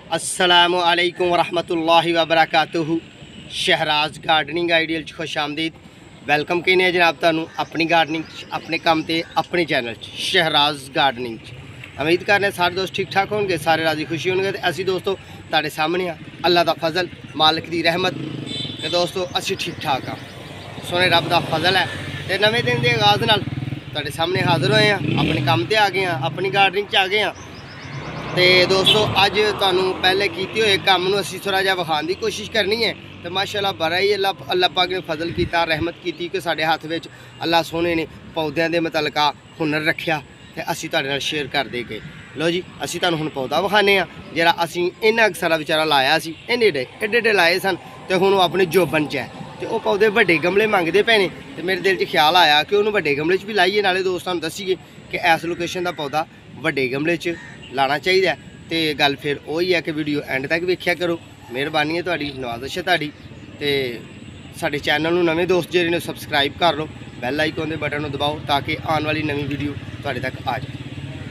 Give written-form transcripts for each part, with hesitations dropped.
अस्सलामु अलैकुम वरहमतुल्लाहि वबरकातुहू। शहराज गार्डनिंग आइडियल खुश आमदीद। वेलकम कहने जनाब तुहानू अपनी गार्डनिंग अपने काम ते अपने चैनल शहराज गार्डनिंग। उम्मीद करने सारे दोस्त ठीक ठाक होंगे, सारे राजी खुशी होंगे। तो असी दोस्तों तुहाडे सामने अल्लाह का फजल मालिक की रहमत ते दोस्तों असी ठीक ठाक हाँ, सोने रब का फजल है। तो नवे दिन के आगाज़ नाल तुहाडे सामने हाजिर होए हैं, अपने काम ते आ गए हैं, अपनी गार्डनिंग आ गए हैं। तो दोस्तों अज तुहानू पहले किए हुए काम नूं असीं थोड़ा जिहा विखाण की कोशिश करनी है। तो माशाअल्लाह बड़ा ही अल्लाह पाक ने फजल किया, रहमत की कि साडे हत्थ विच अल्लाह सोहने ने पौधों के मुतलका हुनर रखिया ते असीं तुहाडे नाल शेयर कर दे गए। लो जी असीं तुहानू हुण पौधा विखाने जिहड़ा असीं इन्ना सारा विचारा लाया सी, एड्डे एड्डे लाए सन तो हुण अपने जोबन च है। तो वह पौधे वड्डे गमले मंगते पे ने। तो मेरे दिल च ख्याल आया कि उन्होंने वड्डे गमले च भी लाइए, नाले दोस्तों दसीए कि इस लोकेशन का पौधा वड्डे गमले च लाना चाहिए। तो गल फिर वही है कि वीडियो एंड तक वेख्या करो। मेहरबानी है तुहाडी, नवाज़िश है तुहाडी। तो साडे चैनल नूं नवे दोस्त जिहड़े ने सबसक्राइब कर लो, बैल आइकन के बटन दबाओ ताकि आने वाली नवी वीडियो तुहाडे तक आ जाए।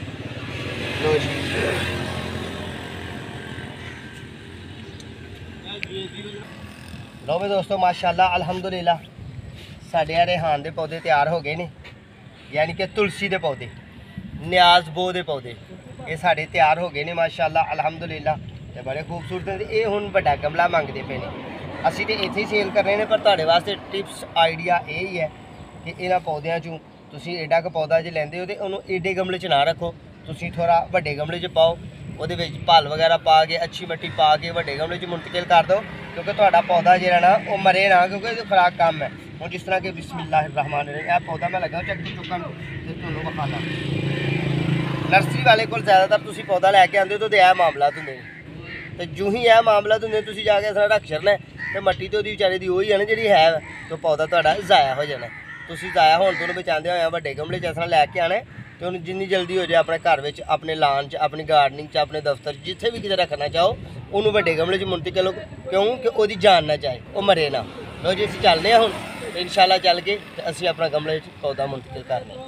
लो भी दोस्तों माशाअल्लाह अल्हम्दुलिल्लाह साडे रेहान के पौधे तैयार हो गए ने, यानी कि तुलसी के पौधे, न्याज बो के पौधे ये साढ़े तैयार हो गए ने माशाअल्लाह अल्हम्दुलिल्लाह। तो बड़े खूबसूरत हैं। ये हुण वड्डा गमला मंगते पे ने। असीं तो इत्थे ही सेल करने ने, पर तुहाडे वास्ते टिप्स आइडिया यही है कि इन्हां पौधों चों तुसीं एडा क पौधा जे लैंदे हो तो उन्होंने एडे गमले च ना रखो, तुसीं थोड़ा वड्डे गमले च पाओ, उहदे विच पल वगैरह पा के अच्छी मट्टी पा के वड्डे गमले च मुंतकिल कर दो, क्योंकि तुहाडा पौधा जिहड़ा ना वो मरे ना, क्योंकि ये खुराक कम है। हुण जिस तरह कि बिस्मिल्लाहिर्रहमानिर्रहीम यह पौधा मैं लगा चक चुका तो तुहानूं विखाना। नर्सरी वाले को ज़्यादातर तुसीं पौधा लैके आंदे हो तो यह मामला होंदे ने। तो जूं ही यह मामला होंदे तुसीं जाके इस रख छड़ना तो मट्टी तो बेचारे की वही है ना जी है, तो पौधा तुहाडा ज़ाया हो जाना। तुसीं ज़ाया होने तो बचाते हुए वड्डे गमले च इस तरह लैके आने तो उन्हें जिन्नी जल्दी हो जाए अपने घर में, अपने लान च, अपनी गार्डनिंग च, अपने दफ्तर जिथे भी किते रखना चाहो उन्होंने वड्डे गमले च मुंतकिल करो, क्यों कि वो जान ना जाए, वो मरे ना। लो जी असीं चलने हुण इंशाअल्लाह चल के तो असीं अपना गमले च पौधा मुंतकिल करना।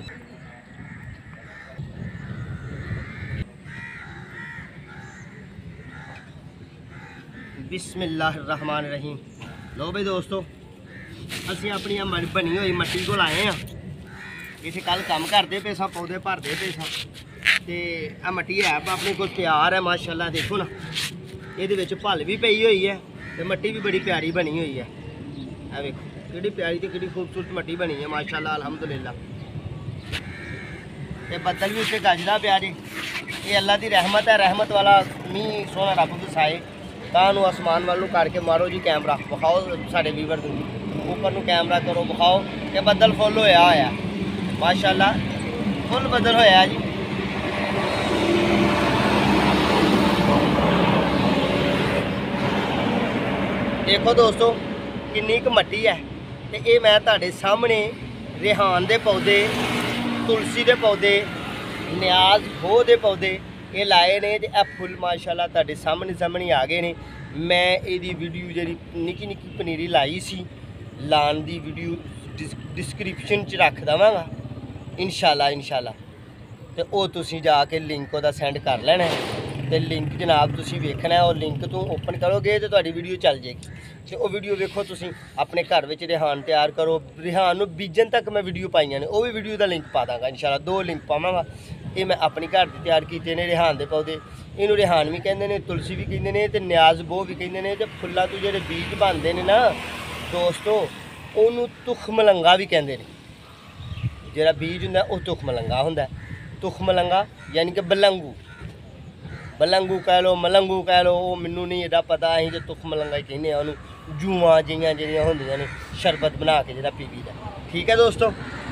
बिस्मिल्लाहिर्रहमानिर्रहीम। लो भाई दोस्तों असीं अपनी बनी हुई मट्टी को आए हैं, इत्थे कल काम करते पे सां, पौधे भरते पे सां। तो आ मट्टी है अपने को तैयार है माशाअल्लाह। देखो ना ये भल भी पई हुई है तो मट्टी भी बड़ी प्यारी बनी हुई है। आ देखो कितनी प्यारी तो कितनी खूबसूरत मट्टी बनी है माशाअल्लाह अल्हम्दुलिल्लाह। ते बदल भी उत्ते गजदा प्यारे, ये अल्लाह की रहमत है। रहमत वाला मींह सोहना रब दसाए तां आसमान वालों करके मारो जी कैमरा विखाओ साढ़े वीवर ऊपर नूं कैमरा करो विखाओ कि बदल फुल होया माशाअल्लाह, फुल बदल होया जी। देखो दोस्तों किन्नी क मट्टी है। तो ये मैं तुहाडे सामने रेहान के पौधे, तुलसी के पौधे, न्याज बो के पौधे ये लाए ने। तो यह फुल माशाअल्लाह तुहाडे सामने आ गए ने। मैं ये वीडियो जी निक्की निक्की पनीरी लाई सी, लान की वीडियो डिस्क्रिप्शन च रख देवांगा इंशाअल्लाह। तो वो तुसीं जाके लिंक उहदा सेंड कर लेना है। तो लिंक जनाब तुसीं वेखना है, और लिंक तो ओपन करोगे तो तुहाडी वीडियो चल जाएगी। तो वो वीडियो वेखो तुसीं अपने घर में रेहान तैयार करो। रेहान नूं बीजन तक मैं वीडियो पाइयां ने, वो भी वीडियो का लिंक पा दांगा इंशाअल्लाह। 2 लिंक पावांगा। ये मैं अपने घर में तैयार किए ने रेहान के पौधे। इनू रेहान भी कहते हैं, तुलसी भी कहते हैं, तो न्याज बो भी कहते हैं। तो फुल्लां तो जो बीज बनते हैं ना दोस्तों उन्होंने तुख मलंगा भी कहते हैं। जोड़ा बीज होंगे वह तुख मलंगा होंगे। तुख मलंगा यानी कि बलंगू, बलंगू कह लो मलंगू कह लो, वो मैनू नहीं एडा पता। असीं तो तुख मलंगा ही कहने उन्होंने। जूआं जिहियां जिहड़ियां होंदियां ने शरबत बना के जिहड़ा पी लीदा। ठीक है दोस्तों,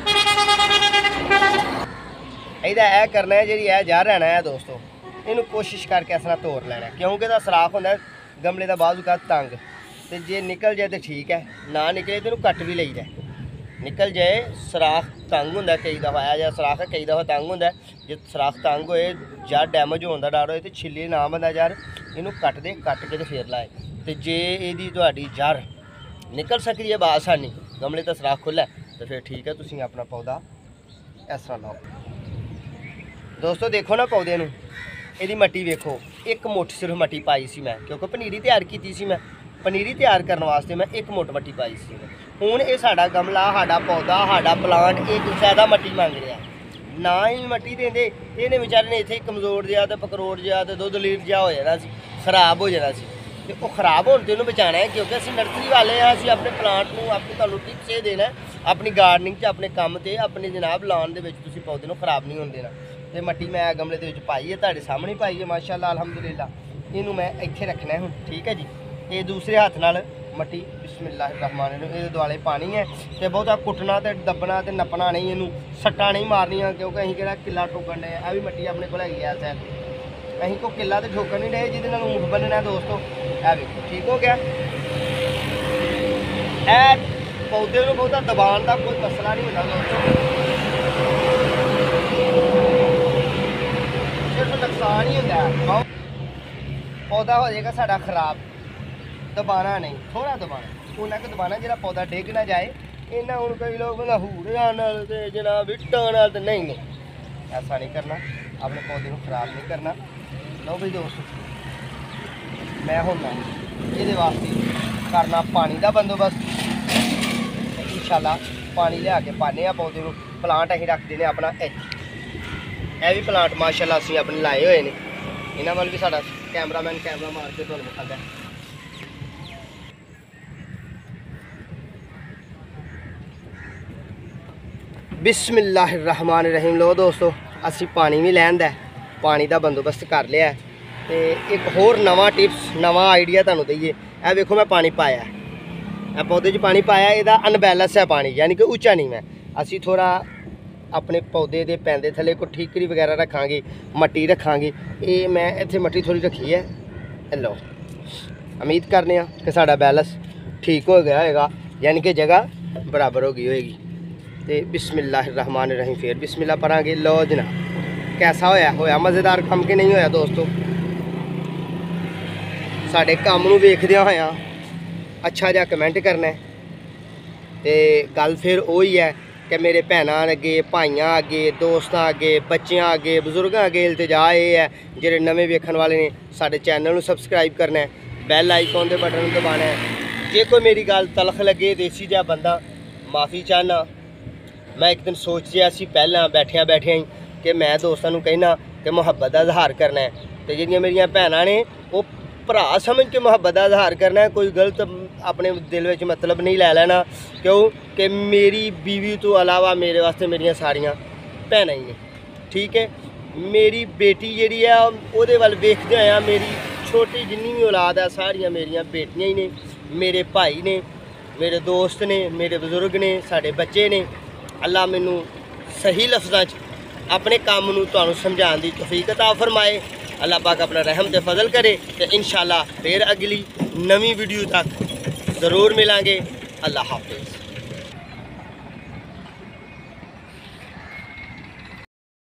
इहदा यह करना है जी जड़ रहना है दोस्तों, इनू कोशिश करके इस तरह तोड़ लेना, क्योंकि इसका सराख होंदा गमले का बाजू का तंग। तो जे निकल जाए तो ठीक है, ना निकले तो कट भी लईदा। निकल जाए सराख तंग होंदा, कई दफ़ा आया जा सराख है, कई दफ़ा तंग होंदा। जो सराख तंग होए जड़ डैमेज होने का डर होए तो छिल्ले ना बंदा जड़ इनू कट दे, कट के तो फिर लाए। तो जे यदी तुहाडी जड़ निकल सकती है बआसानी, गमले का सराख खुला तो फिर ठीक है, तुसीं अपना पौधा इस तरह लाओ। दोस्तों देखो ना पौधे नूं ਇਹਦੀ ਮੱਟੀ ਵੇਖੋ, ਇੱਕ ਮੁੱਠ ਸਿਰਫ ਮੱਟੀ ਪਾਈ ਸੀ ਮੈਂ, ਕਿਉਂਕਿ ਪਨੀਰੀ ਤਿਆਰ ਕੀਤੀ ਸੀ ਮੈਂ। ਪਨੀਰੀ ਤਿਆਰ ਕਰਨ ਵਾਸਤੇ ਮੈਂ ਇੱਕ ਮੁੱਠ ਮੱਟੀ ਪਾਈ ਸੀ। ਹੁਣ ਇਹ ਸਾਡਾ ਗਮਲਾ, ਸਾਡਾ ਪੌਦਾ, ਸਾਡਾ ਪਲਾਂਟ ਇੱਕ ਜ਼ਿਆਦਾ ਮੱਟੀ ਮੰਗ ਰਿਹਾ। ਨਾ ਹੀ ਮੱਟੀ ਦਿੰਦੇ ਇਹਨੇ ਵਿਚਾਰੇ ਨੇ ਇੱਥੇ ਕਮਜ਼ੋਰ ਜਿਹਾ ਤੇ ਪਕਰੋੜ ਜਿਹਾ ਤੇ ਦੁੱਧ ਲੀਰ ਜਿਹਾ ਹੋ ਜਾਣਾ ਸੀ, ਖਰਾਬ ਹੋ ਜਾਣਾ ਸੀ। ਤੇ ਉਹ ਖਰਾਬ ਹੋਣ ਤੋਂ ਇਹਨੂੰ ਬਚਾਉਣਾ ਹੈ, ਕਿਉਂਕਿ ਅਸੀਂ ਨਰਸਰੀ ਵਾਲੇ ਹਾਂ। ਅਸੀਂ ਆਪਣੇ ਪਲਾਂਟ ਨੂੰ ਆਪਣੇ ਤੁਹਾਨੂੰ ਟਿਪਸ ਇਹ ਦੇਣਾ, ਆਪਣੀ ਗਾਰਡਨਿੰਗ 'ਚ ਆਪਣੇ ਕੰਮ ਤੇ ਆਪਣੇ ਜਨਾਬ ਲਾਉਣ ਦੇ ਵਿੱਚ ਤੁਸੀਂ ਪੌਦੇ ਨੂੰ ਖਰਾਬ ਨਹੀਂ ਹੋਣ ਦੇਣਾ। ਤੇ ਮੱਟੀ ਮੈਂ ਗਮਲੇ ਦੇ ਵਿੱਚ ਪਾਈ ਹੈ, ਤੁਹਾਡੇ ਸਾਹਮਣੇ ਪਾਈ ਹੈ ਮਾਸ਼ਾਅੱਲਾ ਅਲਹਮਦੁਲਿਲਾ। ਇਹਨੂੰ ਮੈਂ ਇੱਥੇ ਰੱਖਣਾ ਹੁਣ, ਠੀਕ ਹੈ ਜੀ। ਇਹ ਦੂਸਰੇ ਹੱਥ ਨਾਲ ਮੱਟੀ ਬਿਸਮਿल्लाहिर्रहमानिर्रहीम ਇਹਦੇ ਦੁਆਲੇ ਪਾਣੀ ਹੈ। ਤੇ ਬਹੁਤਾ ਕੁੱਟਣਾ ਤੇ ਦੱਬਣਾ ਤੇ ਨੱਪਣਾ ਨਹੀਂ, ਇਹਨੂੰ ਸੱਟਾਂ ਨਹੀਂ ਮਾਰਨੀਆਂ, ਕਿਉਂਕਿ ਅਸੀਂ ਕਿਹੜਾ ਕਿੱਲਾ ਠੋਕਣ ਡਏ। ਇਹ ਵੀ ਮੱਟੀ ਆਪਣੇ ਕੋਲ ਹੈਗੀ ਆ ਸੈਰ, ਅਸੀਂ ਕੋਈ ਕਿੱਲਾ ਤੇ ਠੋਕਣ ਨਹੀਂ ਡਏ ਜਿਹਦੇ ਨਾਲ ਊਂਠ ਬੰਨਣਾ ਦੋਸਤੋ। ਇਹ ਵੇਖੋ ਠੀਕ ਹੋ ਗਿਆ। ਇਹ ਪੌਦੇ ਨੂੰ ਬਹੁਤਾ ਦਬਾਉਣ ਦਾ ਕੋਈ ਮਸਲਾ ਨਹੀਂ ਹੁੰਦਾ ਦੋਸਤੋ, ਸਿਰਫ ਨੁਕਸਾਨ ਹੀ ਹੁੰਦਾ। ਪੌਦਾ ਹੋ ਜਾਏਗਾ ਸਾਡਾ ਖਰਾਬ, ਦਬਾਣਾ ਨਹੀਂ, ਥੋੜਾ ਦਬਾਣਾ, ਉਹਨਾਂ ਕੁ ਦਬਾਣਾ ਜਿਹੜਾ ਪੌਦਾ ਡਿੱਗ ਨਾ ਜਾਏ। ਇਹਨਾਂ ਹੁਣ ਕਈ ਲੋਕ ਹੂੜਿਆਂ ਨਾਲ ਤੇ ਜਨਾਬ ਇੱਟਾਂ ਨਾਲ ਤੇ ਨਹੀਂ, ਐਸਾ ਨਹੀਂ ਕਰਨਾ, ਆਪਣੇ ਪੌਦੇ ਨੂੰ ਖਰਾਬ ਨਹੀਂ ਕਰਨਾ। ਲਓ ਬਈ ਦੋਸਤੋ, ਮੈਂ ਹੁਣ ਇਹਦੇ ਵਾਸਤੇ ਕਰਨਾ ਪਾਣੀ ਦਾ ਬੰਦੋਬਸਤ। ਇੰਸ਼ਾਅੱਲਾ ਪਾਣੀ ਲਿਆ ਕੇ ਪਾਣੇ ਆ ਪੌਦੇ ਨੂੰ। ਪਲਾਂਟ ਅਸੀਂ ਰੱਖਦੇ ਨੇ ਆਪਣਾ ਇਹ ਵੀ ਪਲਾਂਟ ਮਾਸ਼ਾਅੱਲਾ ਅਸੀਂ ਆਪਣੇ ਲਾਏ ਹੋਏ ਨੇ। ਇਹਨਾਂ ਵੱਲ ਵੀ ਸਾਡਾ ਕੈਮਰਾਮੈਨ ਕੈਮਰਾ ਮਾਰ ਕੇ ਤੁਹਾਨੂੰ ਵਿਖਾਉਂਦਾ। बिस्मिल्लाहिर्रहमानिर्रहीम। लो दोस्तों, असी पानी भी लैंदा, पानी का बंदोबस्त कर लिया। तो एक होर नवा टिप्स, नवा आइडिया तुहानूं दईए। यह वेखो मैं पानी पाया, यह पौधे च पानी पाया, यदा अनबैलेंस है पानी, यानी कि उच्चा नहीं है। असी थोड़ा अपने पौधे के पैंदे थले कोई ठीकरी वगैरह रखांगे, मट्टी रखांगे। ये मैं इत्थे मट्टी थोड़ी रखी है। लो, उम्मीद करने कि साडा बैलेंस ठीक हो गया होगा, यानी कि जगह बराबर हो गई होएगी। तो बिस्मिल्लाहिर्रहमानिर्रहीम फिर बिस्मिल्लाह पढ़ांगे। लो जनाब, कैसा होया मज़ेदार काम कि नहीं होया दोस्तों? साडे काम नूं वेखदियां होया अच्छा जिहा कमेंट करना। तो गल फिर वही है कि मेरे भैनां अगे, भाइयां अगे, दोस्तां अगे, बच्चियां अगे, बजुर्गां अगे इल्तिजा ये है, जिहड़े नवें वेखण वाले ने साडे चैनल नूं सबसक्राइब करना है, बैल आइकॉन के बटन नूं दबाना है। जे कोई मेरी गल तलख लगे, देसी जिहा बंदा, माफ़ी चाहना। मैं एक दिन सोच रहा सी पहला बैठिया ही कि मैं दोस्तों को कहना कि मुहब्बत का इजहार करना है। तो जिहड़ियां मेरियां भैनां ने वो भरा समझ के मुहब्बत का इजहार करना है, कोई गलत अपने दिल में मतलब नहीं लै लेना। क्यों कि मेरी बीवी तो अलावा मेरे वास्ते मेरियां सारियां भैनां ही ने, ठीक है। मेरी बेटी जिहड़ी है उहदे वल वेखदे होया, मेरी छोटी जिन्नी भी औलाद है सारियां मेरियां बेटियां ही ने, मेरे भाई ने, मेरे दोस्त ने, मेरे बजुर्ग ने, साडे बच्चे ने। अल्लाह मैनू सही लफ्ज़ां अपने काम नूं तुहानूं समझाउण दी तौफीक अता फरमाए। अल्लाह पाक अपना रहम ते फजल करे। तो इंशाअल्लाह फिर अगली नवी वीडियो तक ज़रूर मिलांगे। अल्लाह हाफ़िज़।